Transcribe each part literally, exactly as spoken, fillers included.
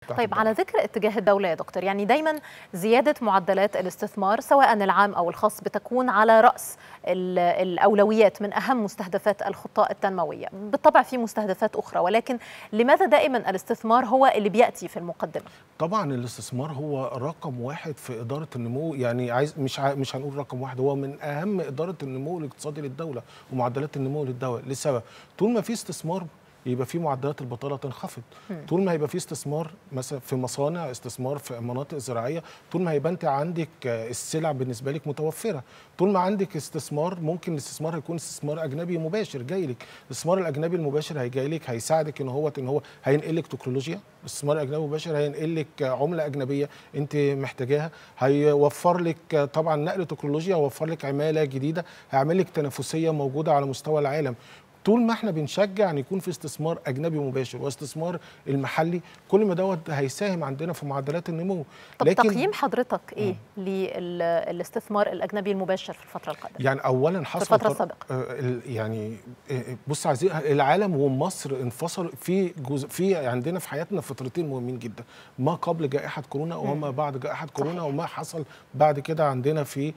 طيب الدولة. على ذكر اتجاه الدولة يا دكتور، يعني دايما زيادة معدلات الاستثمار سواء العام أو الخاص بتكون على رأس الأولويات من أهم مستهدفات الخطة التنموية. بالطبع في مستهدفات أخرى، ولكن لماذا دائما الاستثمار هو اللي بيأتي في المقدمة؟ طبعا الاستثمار هو رقم واحد في إدارة النمو، يعني عايز مش ع... مش هنقول رقم واحد، هو من أهم إدارة النمو الاقتصادي للدولة ومعدلات النمو للدولة. لسبب، طول ما في استثمار يبقى في معدلات البطاله تنخفض. طول ما هيبقى في استثمار مثلا في مصانع، استثمار في مناطق زراعيه، طول ما هيبقى انت عندك السلع بالنسبه لك متوفره. طول ما عندك استثمار، ممكن الاستثمار هيكون استثمار اجنبي مباشر جاي لك. الاستثمار الاجنبي المباشر هيجي لك هيساعدك ان هو ان هو هينقل لك تكنولوجيا. الاستثمار الاجنبي المباشر هينقل لك عمله اجنبيه انت محتاجاها، هيوفر لك طبعا نقل تكنولوجيا، هيوفر لك عماله جديده، هيعمل لك تنافسيه موجوده على مستوى العالم. طول ما احنا بنشجع ان يكون في استثمار اجنبي مباشر واستثمار المحلي، كل ما دوت هيساهم عندنا في معدلات النمو. طب لكن تقييم حضرتك ايه للاستثمار الاجنبي المباشر في الفتره القادمه؟ يعني اولا حصل في الفتره السابقه يعني بص عايزين العالم ومصر انفصل في جزء في عندنا في حياتنا فترتين مهمين جدا، ما قبل جائحه كورونا وما بعد جائحه كورونا، وما حصل بعد كده عندنا في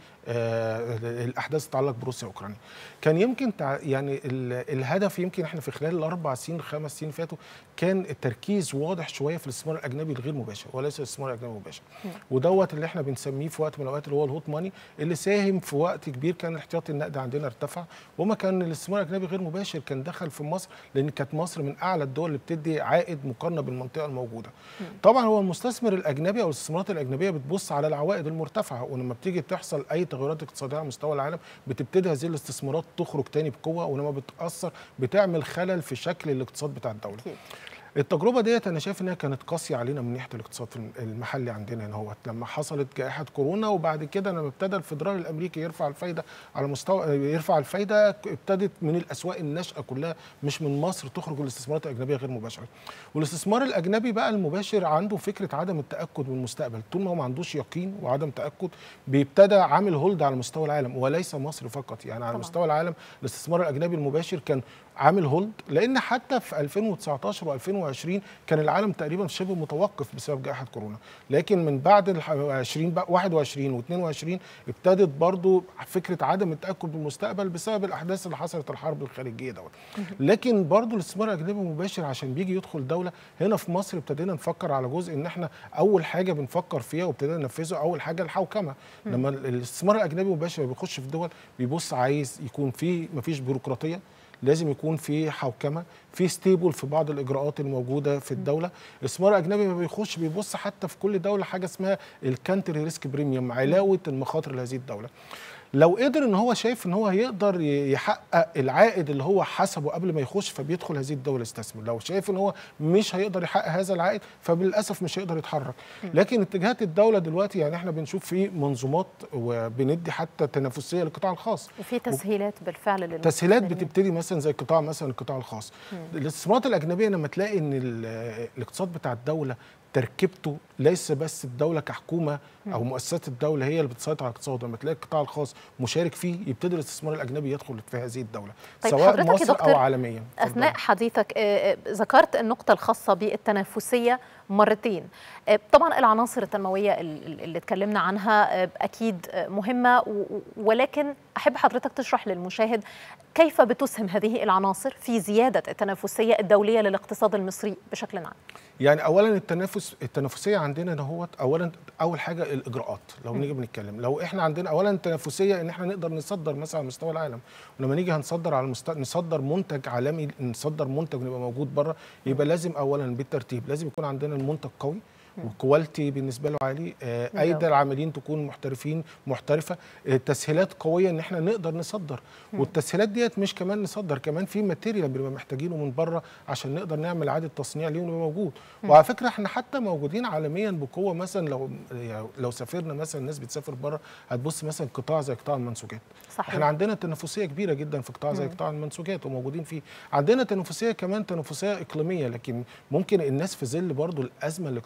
آه الاحداث تتعلق بروسيا واوكرانيا. كان يمكن يعني الهدف يمكن احنا في خلال الاربع سنين خمس سنين فاتوا كان التركيز واضح شويه في الاستثمار الاجنبي الغير مباشر وليس الاستثمار الاجنبي المباشر، ودوت اللي احنا بنسميه في وقت من الاوقات اللي هو الهوت ماني، اللي ساهم في وقت كبير كان احتياطي النقد عندنا ارتفع، وما كان الاستثمار الاجنبي غير مباشر كان دخل في مصر، لان كانت مصر من اعلى الدول اللي بتدي عائد مقارنه بالمنطقه الموجوده. طبعا هو المستثمر الاجنبي او الاستثمارات الاجنبيه بتبص على العوائد المرتفعه، ولما بتيجي تحصل اي تغيرات اقتصاديه على مستوى العالم بتبتدي هذه الاستثمارات تخرج تاني بقوه، ولما بتاثر بتعمل خلل في شكل الاقتصاد بتاع الدوله. التجربه ديت انا شايف انها كانت قاسيه علينا من ناحيه الاقتصاد المحلي عندنا هنا، هو لما حصلت جائحه كورونا، وبعد كده لما ابتدى الفدرالي الامريكي يرفع الفايده على مستوى يرفع الفايده، ابتدت من الاسواق الناشئه كلها مش من مصر تخرج الاستثمارات الاجنبيه غير مباشره. والاستثمار الاجنبي بقى المباشر عنده فكره عدم التاكد من المستقبل، طول ما هو ما عندوش يقين وعدم تاكد بيبتدى عامل هولد على مستوى العالم، وليس مصر فقط، يعني على طبعا. مستوى العالم الاستثمار الاجنبي المباشر كان عامل هولد، لان حتى في ألفين وتسعتاشر وألفين وعشرين كان العالم تقريبا شبه متوقف بسبب جائحه كورونا، لكن من بعد عشرين واحد وعشرين واثنين وعشرين ابتدت برضو فكره عدم التاكد بالمستقبل بسبب الاحداث اللي حصلت الحرب الخارجيه دوت. لكن برضو الاستثمار الاجنبي المباشر عشان بيجي يدخل دوله هنا في مصر ابتدينا نفكر على جزء ان احنا اول حاجه بنفكر فيها وابتدينا ننفذه اول حاجه الحوكمه. لما الاستثمار الاجنبي المباشر بيخش في الدول بيبص عايز يكون في مفيش بيروقراطيه، لازم يكون في حوكمه، في ستيبل في بعض الاجراءات الموجوده في الدوله. الاستثمار الاجنبي ما بيخش بيبص حتى في كل دوله حاجه اسمها الكانتري ريسك بريميوم، علاوه المخاطر لهذه الدوله. لو قدر ان هو شايف ان هو هيقدر يحقق العائد اللي هو حسبه قبل ما يخش فبيدخل هذه الدوله يستثمر، لو شايف ان هو مش هيقدر يحقق هذا العائد فبالاسف مش هيقدر يتحرك. لكن اتجاهات الدوله دلوقتي يعني احنا بنشوف في منظومات وبندي حتى تنافسيه للقطاع الخاص، وفي تسهيلات بالفعل تسهيلات بتبتدي مثلا زي القطاع مثلا القطاع الخاص. الاستثمارات الاجنبيه لما تلاقي ان الاقتصاد بتاع الدوله تركيبته ليس بس الدوله كحكومه او مؤسسات الدوله هي اللي بتسيطر على الاقتصاد، لما تلاقي القطاع الخاص مشارك فيه يبتدي الاستثمار الاجنبي يدخل في هذه الدوله. طيب سواء مصر او عالميا. اثناء حديثك ذكرت النقطه الخاصه بالتنافسيه مرتين. طبعا العناصر التنمويه اللي اتكلمنا عنها اكيد مهمه، ولكن احب حضرتك تشرح للمشاهد كيف بتسهم هذه العناصر في زياده التنافسيه الدوليه للاقتصاد المصري بشكل عام. يعني اولا التنافس التنافسيه عندنا نهوت، اولا اول حاجه الاجراءات. لو نيجي بنتكلم لو احنا عندنا اولا التنافسيه ان احنا نقدر نصدر مثلا على مستوى العالم، ولما نيجي هنصدر على المست... نصدر منتج عالمي، نصدر منتج ونبقى موجود بره، يبقى لازم اولا بالترتيب لازم يكون عندنا المنتج قوي والكواليتي بالنسبه له عالي، ايضا العاملين تكون محترفين محترفه، تسهيلات قويه ان احنا نقدر نصدر. والتسهيلات ديت مش كمان نصدر، كمان في ماتيريال بنبقى محتاجينه من بره عشان نقدر نعمل اعاده تصنيع ليه ونبقى موجود. وعلى فكره احنا حتى موجودين عالميا بقوه، مثلا لو لو سافرنا مثلا الناس بتسافر بره هتبص مثلا قطاع زي قطاع المنسوجات. صحيح. احنا عندنا تنافسيه كبيره جدا في قطاع زي قطاع المنسوجات وموجودين فيه. عندنا تنافسيه كمان تنافسيه اقليميه، لكن ممكن الناس في ظل برضو الازمه الاقتصاديه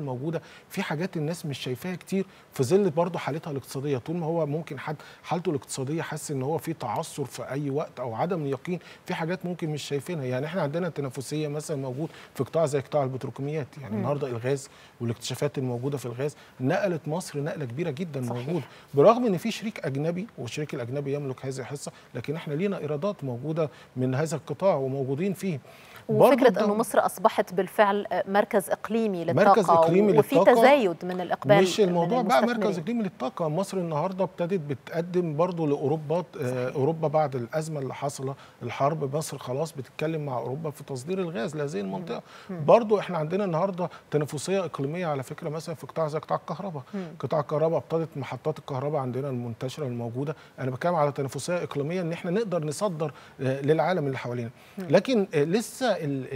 الموجوده، في حاجات الناس مش شايفاها كتير في ظل برضه حالتها الاقتصاديه. طول ما هو ممكن حد حالته الاقتصاديه حاسس ان هو في تعثر في اي وقت او عدم يقين، في حاجات ممكن مش شايفينها. يعني احنا عندنا التنافسيه مثلا موجود في قطاع زي قطاع البتروكيماويات، يعني م. النهارده الغاز والاكتشافات الموجوده في الغاز نقلت مصر نقله كبيره جدا. صحيح. موجوده برغم ان في شريك اجنبي والشريك الاجنبي يملك هذه الحصه، لكن احنا لينا ايرادات موجوده من هذا القطاع وموجودين فيه. وفكره انه مصر اصبحت بالفعل مركز اقليمي للطاقه، مركز إقليمي وفي للطاقة. تزايد من الاقبال. مش الموضوع بقى مركز اقليمي للطاقه، مصر النهارده ابتدت بتقدم برضو لاوروبا. آه اوروبا بعد الازمه اللي حاصله الحرب، مصر خلاص بتتكلم مع اوروبا في تصدير الغاز لهذه المنطقه. مم. برضو احنا عندنا النهارده تنافسيه اقليميه على فكره، مثلا في قطاع زي قطاع الكهرباء. قطاع الكهرباء ابتدت محطات الكهرباء عندنا المنتشره الموجوده، انا بتكلم على تنافسيه اقليميه ان احنا نقدر نصدر آه للعالم اللي حوالينا. لكن آه لسه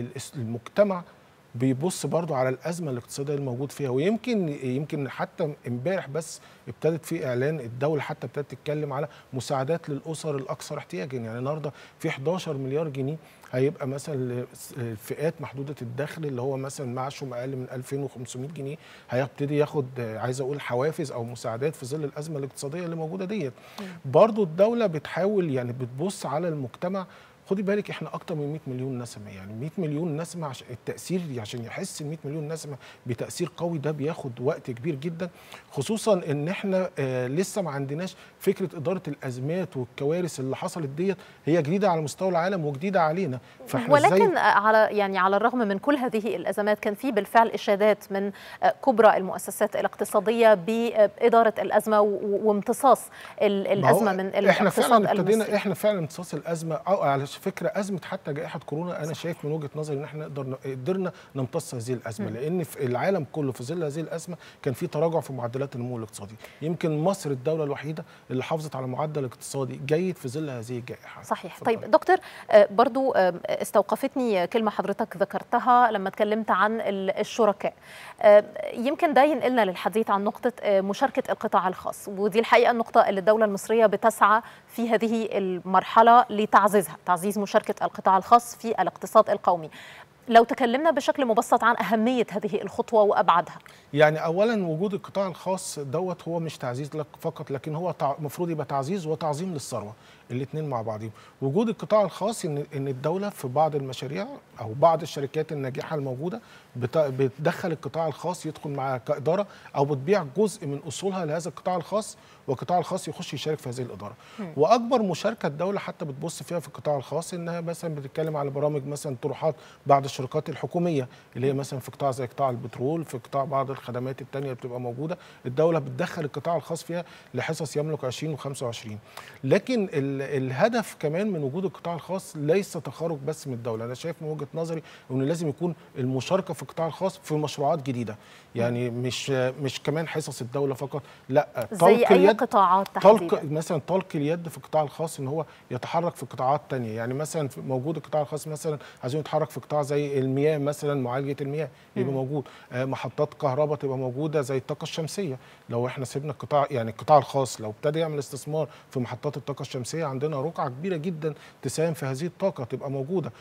المجتمع بيبص برضو على الازمه الاقتصاديه الموجود فيها، ويمكن يمكن حتى امبارح بس ابتدت في اعلان الدوله حتى ابتدت تتكلم على مساعدات للاسر الاكثر احتياجا. يعني النهارده في احداشر مليار جنيه هيبقى مثلا لفئات محدوده الدخل اللي هو مثلا معاشهم اقل من ألفين وخمسمائة جنيه، هيبتدي ياخد عايز اقول حوافز او مساعدات في ظل الازمه الاقتصاديه اللي موجوده ديت. برضو الدوله بتحاول يعني بتبص على المجتمع. خدي بالك احنا اكتر من مئة مليون نسمه، يعني مئة مليون نسمه عشان التاثير عشان يحس ال مئة مليون نسمه بتاثير قوي ده بياخد وقت كبير جدا، خصوصا ان احنا آه لسه ما عندناش فكره اداره الازمات والكوارث اللي حصلت ديت، هي جديده على مستوى العالم وجديده علينا. فاحنا ولكن على يعني على الرغم من كل هذه الازمات كان في بالفعل اشادات من كبرى المؤسسات الاقتصاديه باداره الازمه وامتصاص الازمه من الاقتصاد احنا فعلا ابتدينا المصري. احنا فعلا امتصاص الازمه، او على فكره ازمه حتى جائحه كورونا انا صحيح. شايف من وجهه نظري ان احنا نقدر قدرنا نمتص هذه الازمه، م. لان في العالم كله في ظل هذه الازمه كان في تراجع في معدلات النمو الاقتصادي. يمكن مصر الدوله الوحيده اللي حافظت على معدل اقتصادي جيد في ظل هذه الجائحه. صحيح. فضل. طيب دكتور، برضو استوقفتني كلمه حضرتك ذكرتها لما اتكلمت عن الشركاء، يمكن ده ينقلنا للحديث عن نقطه مشاركه القطاع الخاص، ودي الحقيقه النقطه اللي الدوله المصريه بتسعى في هذه المرحله لتعزيزها، تعزيز مشاركه القطاع الخاص في الاقتصاد القومي. لو تكلمنا بشكل مبسط عن أهمية هذه الخطوة وأبعادها. يعني أولا وجود القطاع الخاص دوت هو مش تعزيز لك فقط، لكن هو المفروض يبقى تعزيز وتعظيم للثروة، الاثنين مع بعضهم. وجود القطاع الخاص ان ان الدولة في بعض المشاريع او بعض الشركات الناجحة الموجودة بتدخل القطاع الخاص يدخل معها كإدارة، او بتبيع جزء من اصولها لهذا القطاع الخاص، والقطاع الخاص يخش يشارك في هذه الإدارة. م. واكبر مشاركة الدولة حتى بتبص فيها في القطاع الخاص انها مثلا بتتكلم على برامج مثلا طروحات بعض الشركات الحكومية اللي هي مثلا في قطاع زي قطاع البترول، في قطاع بعض الخدمات التانية اللي بتبقى موجودة، الدولة بتدخل القطاع الخاص فيها لحصص يملك عشرين وخمسة وعشرين. لكن الهدف كمان من وجود القطاع الخاص ليس تخارج بس من الدولة، أنا شايف من وجهة نظري إن لازم يكون المشاركة في القطاع الخاص في مشروعات جديدة، يعني مش مش كمان حصص الدولة فقط، لا زي أي قطاعات تحديدا؟ مثلا طلق اليد في القطاع الخاص إن هو يتحرك في قطاعات تانية، يعني مثلا موجود القطاع الخاص مثلا عايزين يتحرك في قطاع زي المياه مثلا، معالجة المياه يبقى موجود، آه محطات كهرباء تبقى موجودة زي الطاقة الشمسية. لو احنا سيبنا القطاع يعني القطاع الخاص لو ابتدى يعمل استثمار في محطات الطاقة الشمسية، عندنا رقعة كبيرة جدا تساهم في هذه الطاقة تبقى موجودة.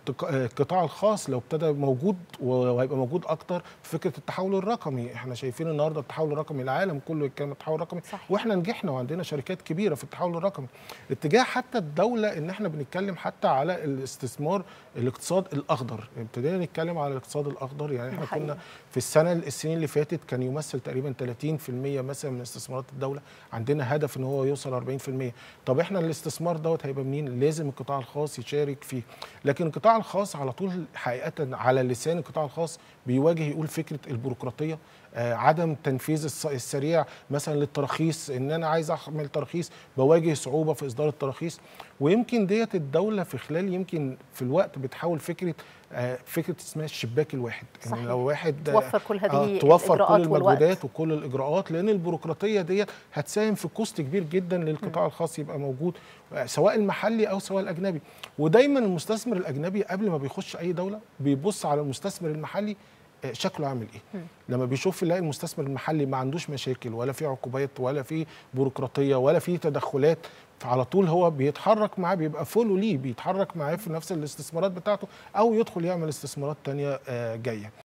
القطاع الخاص لو ابتدى موجود وهيبقى موجود أكتر في فكرة التحول الرقمي، احنا شايفين النهارده التحول الرقمي العالم كله يتكلم التحول الرقمي، صحيح. واحنا نجحنا وعندنا شركات كبيرة في التحول الرقمي. اتجاه حتى الدولة ان احنا بنتكلم حتى على الاستثمار الاقتصاد الأخضر، ابتدينا نتكلم على الاقتصاد الأخضر، يعني احنا الحقيقة. كنا في السنة السنين اللي فاتت كان يمثل تقريبا ثلاثين بالمئة مثلا من استثمارات الدولة، عندنا هدف ان هو يوصل أربعين بالمئة. طب احنا الاستثمار دوت هيبقى منين؟ لازم القطاع الخاص يشارك فيه، لكن القطاع الخاص على طول حقيقة على لسان القطاع الخاص بيواجه يقول فكرة البيروقراطية، آه عدم تنفيذ السريع مثلا للتراخيص، ان انا عايز اعمل تراخيص بواجه صعوبة في اصدار التراخيص، ويمكن ديت الدولة في خلال يمكن في الوقت بتحاول فكرة آه فكرة اسمها الشباك الواحد، صحيح. يعني لو واحد توفر كل هذه آه توفر كل المجهودات والوقت. وكل الاجراءات، لان البيروقراطية ديت هتساهم في كوست كبير جدا للقطاع م. الخاص يبقى موجود سواء المحلي او سواء الاجنبي. ودايما المستثمر الاجنبي قبل ما بيخش اي دوله بيبص على المستثمر المحلي شكله عامل ايه. م. لما بيشوف يلاقي المستثمر المحلي ما عندوش مشاكل ولا في عقوبات ولا في بيروقراطيه ولا في تدخلات، فعلى طول هو بيتحرك معاه، بيبقى فولو ليه، بيتحرك معاه في نفس الاستثمارات بتاعته او يدخل يعمل استثمارات تانية جايه.